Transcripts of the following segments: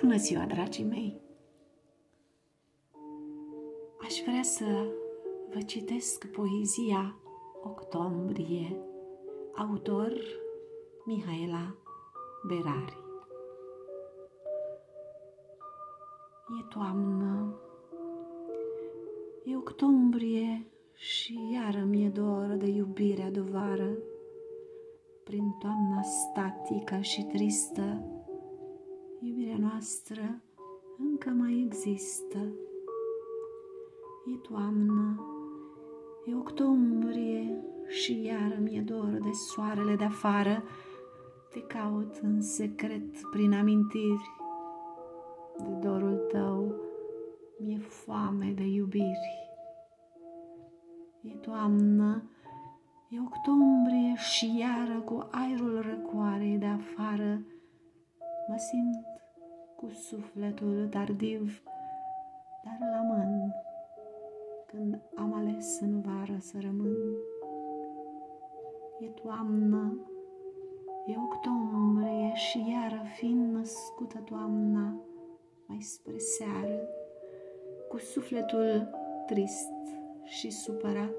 Bună ziua, dragii mei! Aș vrea să vă citesc poezia Octombrie, autor Mihaela Berari. E toamnă, e octombrie și iară mi-e dor de iubirea de vară. Prin toamna statică și tristă, iubirea noastră încă mai există. E toamnă, e octombrie și iară mi-e dor de soarele de afară. Te caut în secret prin amintiri, de dorul tău mi-e foame de iubiri. E toamnă, e octombrie și iară cu aerul răcoarei de afară mă simt cu sufletul tardiv, dar la mân când am ales în vară să rămân. E toamnă, e octombrie și iară fiind născută toamna mai spre seară, cu sufletul trist și supărat,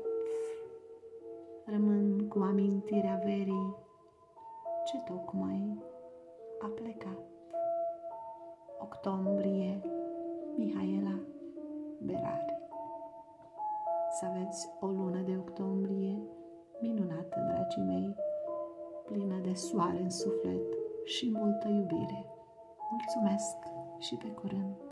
rămân cu amintirea verii ce tocmai a plecat. Octombrie, Mihaela Berari. Să aveți o lună de octombrie minunată, dragii mei, plină de soare în suflet și multă iubire. Mulțumesc și pe curând!